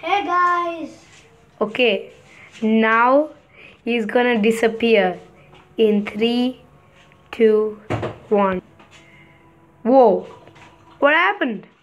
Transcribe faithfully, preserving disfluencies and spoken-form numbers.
Hey guys. Okay, now he's gonna disappear in three, two, one. Whoa, what happened?